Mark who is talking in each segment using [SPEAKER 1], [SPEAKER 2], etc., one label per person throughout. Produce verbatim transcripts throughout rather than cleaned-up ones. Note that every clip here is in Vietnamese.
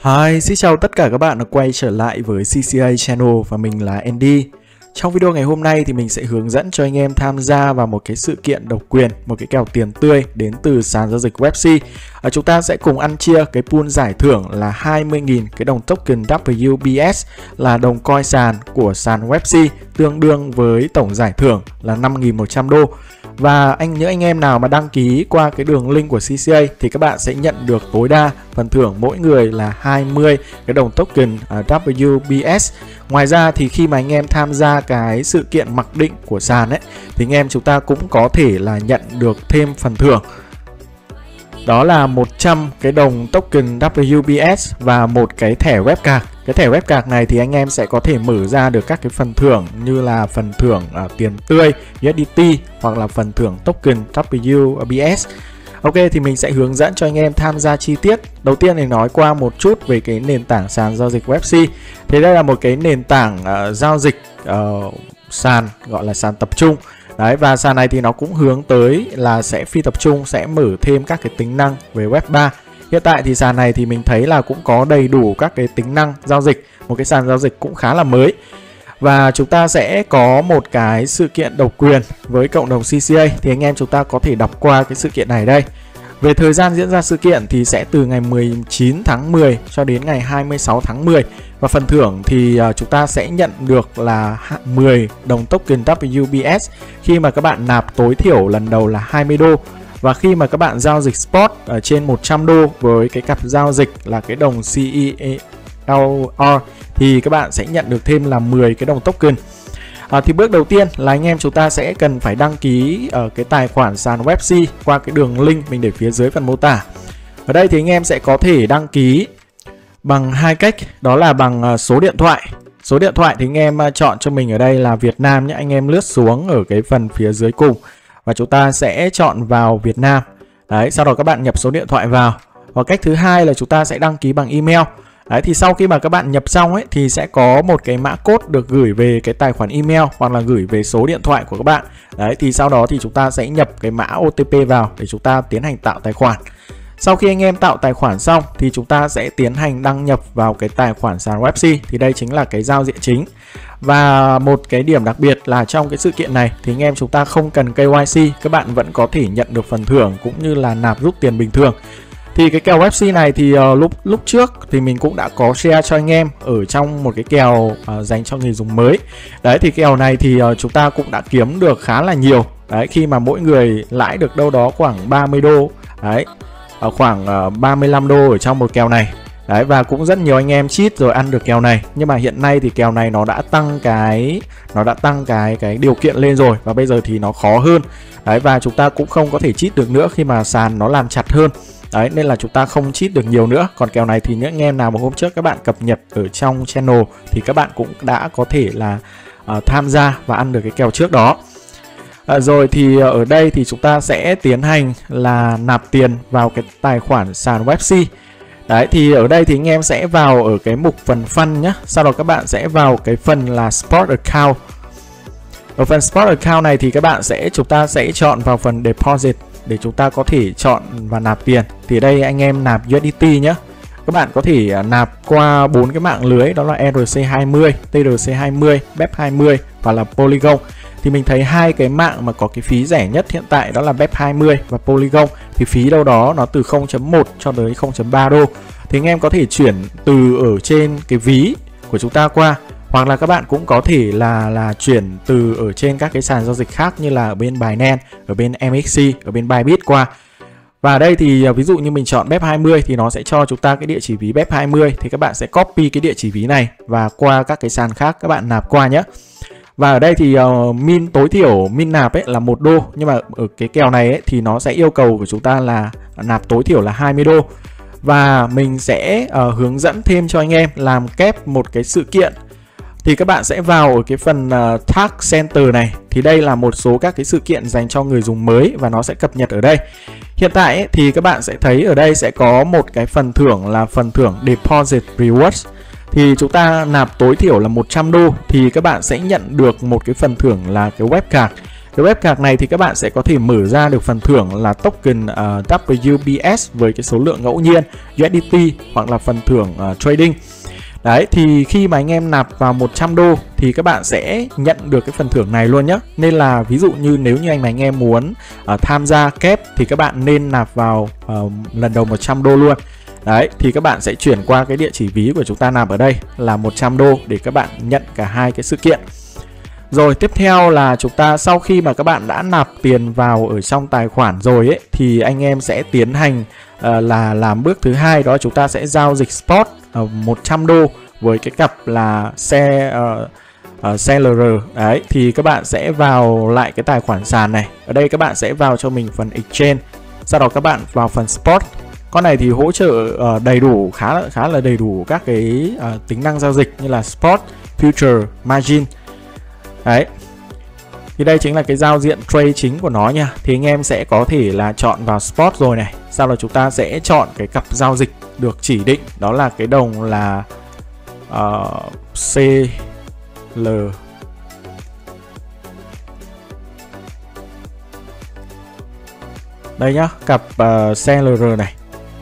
[SPEAKER 1] Hi, xin chào tất cả các bạn đã quay trở lại với xê xê a Channel và mình là Andy. Trong video ngày hôm nay thì mình sẽ hướng dẫn cho anh em tham gia vào một cái sự kiện độc quyền, một cái kèo tiền tươi đến từ sàn giao dịch Websy. À, chúng ta sẽ cùng ăn chia cái pool giải thưởng là hai mươi nghìn cái đồng token W B S là đồng coin sàn của sàn Websy, tương đương với tổng giải thưởng là năm nghìn một trăm đô. Và anh những anh em nào mà đăng ký qua cái đường link của xê xê a thì các bạn sẽ nhận được tối đa phần thưởng mỗi người là hai mươi cái đồng token uh, W B S. Ngoài ra thì khi mà anh em tham gia cái sự kiện mặc định của sàn ấy thì anh em chúng ta cũng có thể là nhận được thêm phần thưởng. Đó là một trăm cái đồng token W B S và một cái thẻ web card. Cái thẻ web card này thì anh em sẽ có thể mở ra được các cái phần thưởng như là phần thưởng uh, tiền tươi U S D T hoặc là phần thưởng token W B S. Ok, thì mình sẽ hướng dẫn cho anh em tham gia chi tiết. Đầu tiên thì nói qua một chút về cái nền tảng sàn giao dịch Websy. Thế đây là một cái nền tảng uh, giao dịch uh, sàn gọi là sàn tập trung. Đấy, và sàn này thì nó cũng hướng tới là sẽ phi tập trung, sẽ mở thêm các cái tính năng về web ba. Hiện tại thì sàn này thì mình thấy là cũng có đầy đủ các cái tính năng giao dịch, một cái sàn giao dịch cũng khá là mới. Và chúng ta sẽ có một cái sự kiện độc quyền với cộng đồng xê xê a thì anh em chúng ta có thể đọc qua cái sự kiện này đây. Về thời gian diễn ra sự kiện thì sẽ từ ngày mười chín tháng mười cho đến ngày hai mươi sáu tháng mười. Và phần thưởng thì chúng ta sẽ nhận được là mười đồng token W B S khi mà các bạn nạp tối thiểu lần đầu là hai mươi đô. Và khi mà các bạn giao dịch spot ở trên một trăm đô với cái cặp giao dịch là cái đồng C E L R thì các bạn sẽ nhận được thêm là mười cái đồng token. À, thì bước đầu tiên là anh em chúng ta sẽ cần phải đăng ký ở cái tài khoản sàn Websy qua cái đường link mình để phía dưới phần mô tả. Ở đây thì anh em sẽ có thể đăng ký bằng hai cách, đó là bằng số điện thoại. Số điện thoại thì anh em chọn cho mình ở đây là Việt Nam nhé. Anh em lướt xuống ở cái phần phía dưới cùng và chúng ta sẽ chọn vào Việt Nam. Đấy, sau đó các bạn nhập số điện thoại vào. Và cách thứ hai là chúng ta sẽ đăng ký bằng email. Đấy, thì sau khi mà các bạn nhập xong ấy thì sẽ có một cái mã code được gửi về cái tài khoản email hoặc là gửi về số điện thoại của các bạn. Đấy, thì sau đó thì chúng ta sẽ nhập cái mã O T P vào để chúng ta tiến hành tạo tài khoản. Sau khi anh em tạo tài khoản xong thì chúng ta sẽ tiến hành đăng nhập vào cái tài khoản sàn Websy, thì đây chính là cái giao diện chính. Và một cái điểm đặc biệt là trong cái sự kiện này thì anh em chúng ta không cần K Y C, các bạn vẫn có thể nhận được phần thưởng cũng như là nạp rút tiền bình thường. Thì cái kèo Websy này thì uh, lúc lúc trước thì mình cũng đã có share cho anh em ở trong một cái kèo uh, dành cho người dùng mới. Đấy, thì kèo này thì uh, chúng ta cũng đã kiếm được khá là nhiều. Đấy, khi mà mỗi người lãi được đâu đó khoảng ba mươi đô. Đấy, ở khoảng uh, ba mươi lăm đô ở trong một kèo này. Đấy, và cũng rất nhiều anh em cheat rồi ăn được kèo này. Nhưng mà hiện nay thì kèo này nó đã tăng cái nó đã tăng cái cái điều kiện lên rồi, và bây giờ thì nó khó hơn. Đấy, và chúng ta cũng không có thể cheat được nữa khi mà sàn nó làm chặt hơn. Đấy, nên là chúng ta không cheat được nhiều nữa. Còn kèo này thì những anh em nào mà hôm trước các bạn cập nhật ở trong channel thì các bạn cũng đã có thể là uh, tham gia và ăn được cái kèo trước đó. À, rồi thì ở đây thì chúng ta sẽ tiến hành là nạp tiền vào cái tài khoản sàn Websy. Đấy, thì ở đây thì anh em sẽ vào ở cái mục phần fund nhé. Sau đó các bạn sẽ vào cái phần là Sport Account. Ở phần Sport Account này thì các bạn sẽ chúng ta sẽ chọn vào phần Deposit để chúng ta có thể chọn và nạp tiền. Thì đây anh em nạp U S D T nhé. Các bạn có thể nạp qua bốn cái mạng lưới, đó là R C hai mươi, T R C hai mươi, B E P hai mươi và là Polygon. Thì mình thấy hai cái mạng mà có cái phí rẻ nhất hiện tại đó là B E P hai mươi và Polygon. Thì phí đâu đó nó từ không chấm một cho tới không chấm ba đô. Thì anh em có thể chuyển từ ở trên cái ví của chúng ta qua, hoặc là các bạn cũng có thể là là chuyển từ ở trên các cái sàn giao dịch khác như là ở bên Binance, ở bên M X C, ở bên Bybit qua. Và ở đây thì ví dụ như mình chọn B E P hai mươi thì nó sẽ cho chúng ta cái địa chỉ ví B E P hai mươi, thì các bạn sẽ copy cái địa chỉ ví này và qua các cái sàn khác các bạn nạp qua nhé. Và ở đây thì uh, min tối thiểu min nạp ấy là một đô, nhưng mà ở cái kèo này ấy, thì nó sẽ yêu cầu của chúng ta là nạp tối thiểu là hai mươi đô. Và mình sẽ uh, hướng dẫn thêm cho anh em làm kép một cái sự kiện. Thì các bạn sẽ vào ở cái phần uh, Tag Center này. Thì đây là một số các cái sự kiện dành cho người dùng mới và nó sẽ cập nhật ở đây. Hiện tại ấy, thì các bạn sẽ thấy ở đây sẽ có một cái phần thưởng là phần thưởng Deposit Rewards. Thì chúng ta nạp tối thiểu là một trăm đô thì các bạn sẽ nhận được một cái phần thưởng là cái web card. Cái web card này thì các bạn sẽ có thể mở ra được phần thưởng là token uh, W B S với cái số lượng ngẫu nhiên U S D T hoặc là phần thưởng uh, trading. Đấy, thì khi mà anh em nạp vào một trăm đô thì các bạn sẽ nhận được cái phần thưởng này luôn nhé. Nên là ví dụ như nếu như anh mà anh em muốn uh, tham gia kép thì các bạn nên nạp vào uh, lần đầu một trăm đô luôn. Đấy, thì các bạn sẽ chuyển qua cái địa chỉ ví của chúng ta nạp ở đây là một trăm đô để các bạn nhận cả hai cái sự kiện. Rồi tiếp theo là chúng ta sau khi mà các bạn đã nạp tiền vào ở trong tài khoản rồi ấy, thì anh em sẽ tiến hành uh, là làm bước thứ hai, đó là chúng ta sẽ giao dịch spot uh, một trăm đô với cái cặp là xe uh, uh, xê lờ rờ. Đấy, thì các bạn sẽ vào lại cái tài khoản sàn này. Ở đây các bạn sẽ vào cho mình phần exchange, sau đó các bạn vào phần spot. Con này thì hỗ trợ uh, đầy đủ, khá khá là đầy đủ các cái uh, tính năng giao dịch như là spot, future, margin. Đấy, thì đây chính là cái giao diện trade chính của nó nha. Thì anh em sẽ có thể là chọn vào spot rồi này. Sau đó chúng ta sẽ chọn cái cặp giao dịch được chỉ định, đó là cái đồng là uh, xê lờ. Đây nhá, cặp uh, xê lờ rờ này.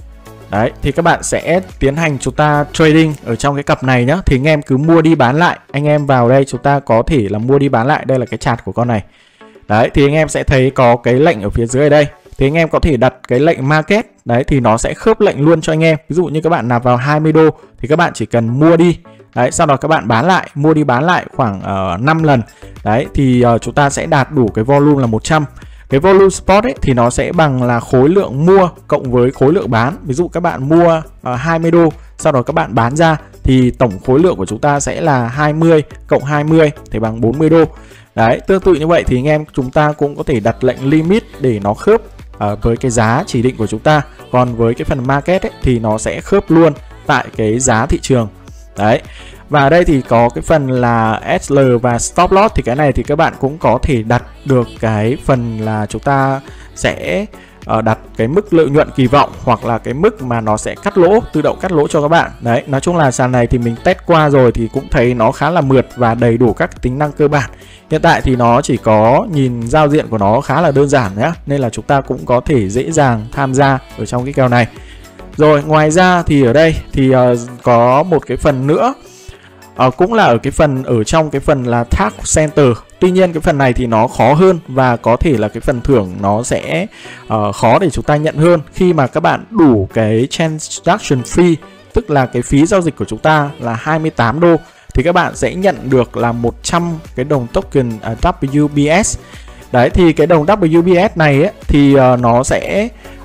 [SPEAKER 1] Đấy, thì các bạn sẽ tiến hành chúng ta trading ở trong cái cặp này nhá. Thì anh em cứ mua đi bán lại. Anh em vào đây chúng ta có thể là mua đi bán lại. Đây là cái chart của con này. Đấy, thì anh em sẽ thấy có cái lệnh ở phía dưới ở đây. Thì anh em có thể đặt cái lệnh market. Đấy, thì nó sẽ khớp lệnh luôn cho anh em. Ví dụ như các bạn nạp vào hai mươi đô thì các bạn chỉ cần mua đi. Đấy, sau đó các bạn bán lại, mua đi bán lại khoảng uh, năm lần. Đấy, thì uh, chúng ta sẽ đạt đủ cái volume là một trăm. Cái volume spot ấy thì nó sẽ bằng là khối lượng mua cộng với khối lượng bán. Ví dụ các bạn mua uh, hai mươi đô, sau đó các bạn bán ra thì tổng khối lượng của chúng ta sẽ là hai mươi cộng hai mươi thì bằng bốn mươi đô. Đấy, tương tự như vậy thì anh em chúng ta cũng có thể đặt lệnh limit để nó khớp uh, với cái giá chỉ định của chúng ta. Còn với cái phần market ấy thì nó sẽ khớp luôn tại cái giá thị trường. Đấy. Và ở đây thì có cái phần là ét lờ và stop loss, thì cái này thì các bạn cũng có thể đặt được cái phần là chúng ta sẽ uh, đặt cái mức lợi nhuận kỳ vọng hoặc là cái mức mà nó sẽ cắt lỗ, tự động cắt lỗ cho các bạn. Đấy, nói chung là sàn này thì mình test qua rồi thì cũng thấy nó khá là mượt và đầy đủ các tính năng cơ bản. Hiện tại thì nó chỉ có nhìn giao diện của nó khá là đơn giản nhé, nên là chúng ta cũng có thể dễ dàng tham gia ở trong cái kèo này. Rồi ngoài ra thì ở đây thì uh, có một cái phần nữa. À, cũng là ở cái phần ở trong cái phần là Task Center. Tuy nhiên cái phần này thì nó khó hơn và có thể là cái phần thưởng nó sẽ uh, khó để chúng ta nhận hơn. Khi mà các bạn đủ cái transaction fee, tức là cái phí giao dịch của chúng ta là hai mươi tám đô, thì các bạn sẽ nhận được là một trăm cái đồng token uh, W B S. Đấy, thì cái đồng W B S này ấy, thì uh, nó sẽ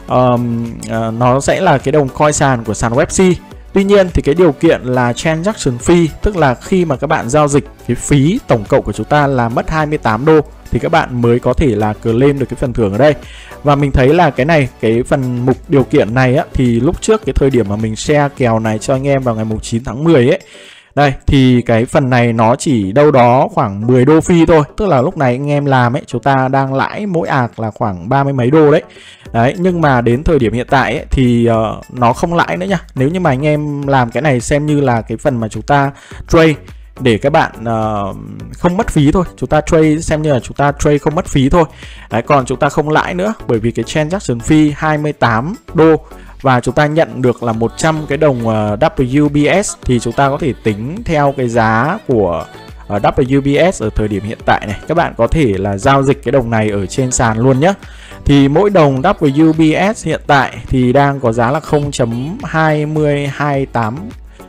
[SPEAKER 1] um, uh, nó sẽ là cái đồng coin sàn của sàn Websy. Tuy nhiên thì cái điều kiện là transaction fee, tức là khi mà các bạn giao dịch cái phí tổng cộng của chúng ta là mất hai mươi tám đô thì các bạn mới có thể là claim được cái phần thưởng ở đây. Và mình thấy là cái này, cái phần mục điều kiện này á, thì lúc trước cái thời điểm mà mình share kèo này cho anh em vào ngày chín tháng mười ấy, đây thì cái phần này nó chỉ đâu đó khoảng mười đô fee thôi. Tức là lúc này anh em làm ấy, chúng ta đang lãi mỗi ạc là khoảng ba mươi mấy đô đấy. Đấy, nhưng mà đến thời điểm hiện tại ấy, thì uh, nó không lãi nữa nha. Nếu như mà anh em làm cái này xem như là cái phần mà chúng ta trade để các bạn uh, không mất phí thôi. Chúng ta trade xem như là chúng ta trade không mất phí thôi. Đấy, còn chúng ta không lãi nữa, bởi vì cái transaction fee hai mươi tám đô và chúng ta nhận được là một trăm cái đồng uh, W B S, thì chúng ta có thể tính theo cái giá của uh, W B S ở thời điểm hiện tại này. Các bạn có thể là giao dịch cái đồng này ở trên sàn luôn nhé. Thì mỗi đồng W B S hiện tại thì đang có giá là không chấm hai hai tám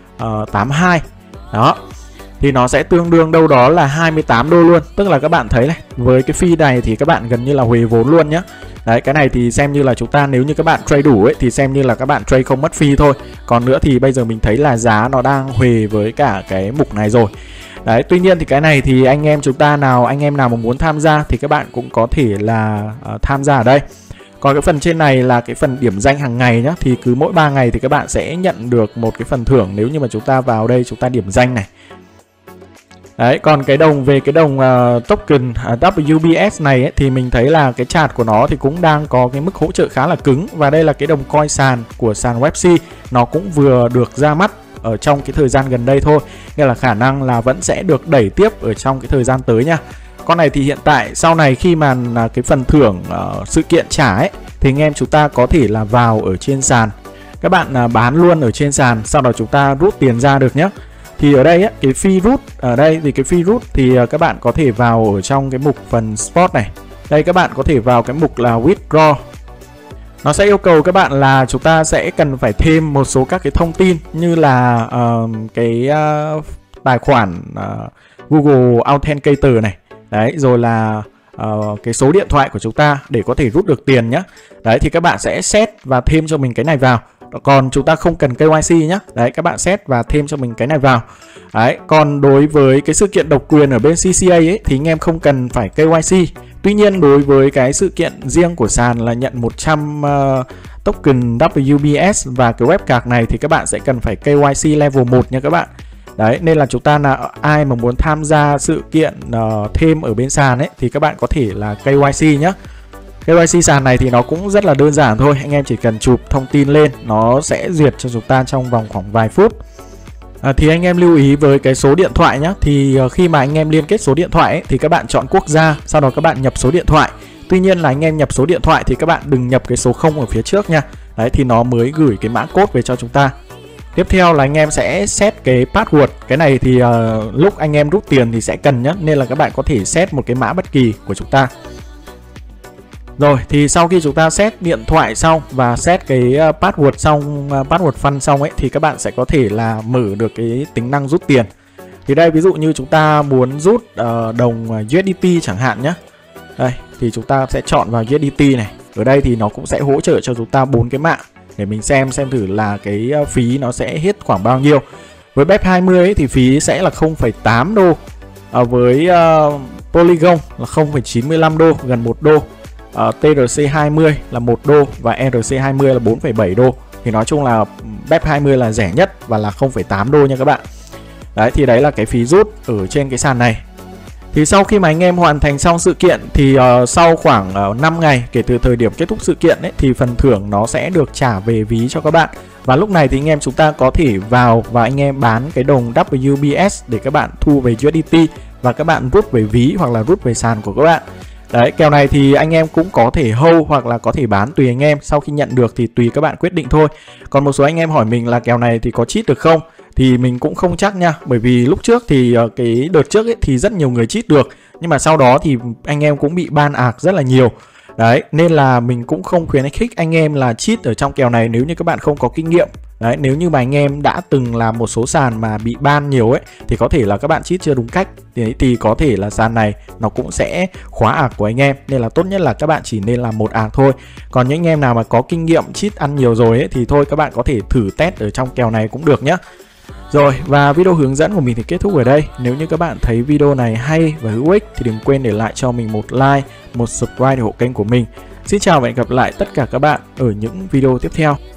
[SPEAKER 1] tám hai. Đó. Thì nó sẽ tương đương đâu đó là hai mươi tám đô luôn. Tức là các bạn thấy này, với cái fee này thì các bạn gần như là huề vốn luôn nhé. Đấy, cái này thì xem như là chúng ta, nếu như các bạn trade đủ ấy thì xem như là các bạn trade không mất fee thôi. Còn nữa thì bây giờ mình thấy là giá nó đang huề với cả cái mục này rồi. Đấy, tuy nhiên thì cái này thì anh em chúng ta nào, anh em nào mà muốn tham gia thì các bạn cũng có thể là uh, tham gia ở đây. Còn cái phần trên này là cái phần điểm danh hàng ngày nhá. Thì cứ mỗi ba ngày thì các bạn sẽ nhận được một cái phần thưởng nếu như mà chúng ta vào đây chúng ta điểm danh này. Đấy, còn cái đồng về cái đồng uh, token uh, W B S này ấy, thì mình thấy là cái chart của nó thì cũng đang có cái mức hỗ trợ khá là cứng. Và đây là cái đồng coin sàn của sàn Websy, nó cũng vừa được ra mắt ở trong cái thời gian gần đây thôi, nên là khả năng là vẫn sẽ được đẩy tiếp ở trong cái thời gian tới nha. con này thì hiện tại sau này khi mà cái phần thưởng uh, sự kiện trả ấy thì anh em chúng ta có thể là vào ở trên sàn, các bạn uh, bán luôn ở trên sàn, sau đó chúng ta rút tiền ra được nhé. Thì ở đây á, cái phi rút ở đây thì cái phi rút thì uh, các bạn có thể vào ở trong cái mục phần spot này. Đây các bạn có thể vào cái mục là withdraw. Nó sẽ yêu cầu các bạn là chúng ta sẽ cần phải thêm một số các cái thông tin như là uh, cái uh, tài khoản uh, Google Authenticator này. Đấy, rồi là uh, cái số điện thoại của chúng ta để có thể rút được tiền nhé. Đấy thì các bạn sẽ set và thêm cho mình cái này vào. Còn chúng ta không cần ca i xê nhé. Đấy, các bạn set và thêm cho mình cái này vào. Đấy, còn đối với cái sự kiện độc quyền ở bên xê xê a ấy thì anh em không cần phải ca i xê. Tuy nhiên đối với cái sự kiện riêng của sàn là nhận một trăm uh, token W B S và cái web card này thì các bạn sẽ cần phải ca i xê level một nha các bạn. Đấy, nên là chúng ta là ai mà muốn tham gia sự kiện uh, thêm ở bên sàn ấy thì các bạn có thể là ca i xê nhé. ca i xê sàn này thì nó cũng rất là đơn giản thôi, anh em chỉ cần chụp thông tin lên, nó sẽ duyệt cho chúng ta trong vòng khoảng vài phút. À, thì anh em lưu ý với cái số điện thoại nhé. Thì uh, khi mà anh em liên kết số điện thoại ấy, thì các bạn chọn quốc gia, sau đó các bạn nhập số điện thoại. Tuy nhiên là anh em nhập số điện thoại thì các bạn đừng nhập cái số không ở phía trước nha. Đấy thì nó mới gửi cái mã code về cho chúng ta. Tiếp theo là anh em sẽ set cái password. Cái này thì uh, lúc anh em rút tiền thì sẽ cần nhé, nên là các bạn có thể set một cái mã bất kỳ của chúng ta. Rồi thì sau khi chúng ta set điện thoại xong và set cái password xong, password fund xong ấy thì các bạn sẽ có thể là mở được cái tính năng rút tiền. Thì đây ví dụ như chúng ta muốn rút uh, đồng u ét đê tê chẳng hạn nhé. Đây thì chúng ta sẽ chọn vào u ét đê tê này. Ở đây thì nó cũng sẽ hỗ trợ cho chúng ta bốn cái mạng để mình xem xem thử là cái phí nó sẽ hết khoảng bao nhiêu. Với bê e pê hai mươi ấy, thì phí sẽ là không phẩy tám đô. À, với uh, Polygon là không phẩy chín mươi lăm đô, gần một đô. Uh, tê rờ xê hai mươi là một đô và e rờ xê hai mươi là bốn phẩy bảy đô. Thì nói chung là bê e pê hai mươi là rẻ nhất và là không phẩy tám đô nha các bạn. Đấy thì đấy là cái phí rút ở trên cái sàn này. Thì sau khi mà anh em hoàn thành xong sự kiện thì uh, sau khoảng uh, năm ngày kể từ thời điểm kết thúc sự kiện ấy, thì phần thưởng nó sẽ được trả về ví cho các bạn. Và lúc này thì anh em chúng ta có thể vào và anh em bán cái đồng W B S để các bạn thu về u ét đê tê và các bạn rút về ví hoặc là rút về sàn của các bạn. Đấy, kèo này thì anh em cũng có thể hold hoặc là có thể bán tùy anh em. Sau khi nhận được thì tùy các bạn quyết định thôi. Còn một số anh em hỏi mình là kèo này thì có cheat được không? Thì mình cũng không chắc nha. Bởi vì lúc trước thì cái đợt trước ấy, thì rất nhiều người cheat được. Nhưng mà sau đó thì anh em cũng bị ban ạc rất là nhiều. Đấy, nên là mình cũng không khuyến khích anh em là cheat ở trong kèo này nếu như các bạn không có kinh nghiệm. Đấy, nếu như mà anh em đã từng làm một số sàn mà bị ban nhiều ấy thì có thể là các bạn cheat chưa đúng cách. Thì, thì có thể là sàn này nó cũng sẽ khóa ạc của anh em. Nên là tốt nhất là các bạn chỉ nên làm một ạc thôi. Còn những anh em nào mà có kinh nghiệm cheat ăn nhiều rồi ấy thì thôi các bạn có thể thử test ở trong kèo này cũng được nhé. Rồi, và video hướng dẫn của mình thì kết thúc ở đây. Nếu như các bạn thấy video này hay và hữu ích thì đừng quên để lại cho mình một like, một subscribe để ủng hộ kênh của mình. Xin chào và hẹn gặp lại tất cả các bạn ở những video tiếp theo.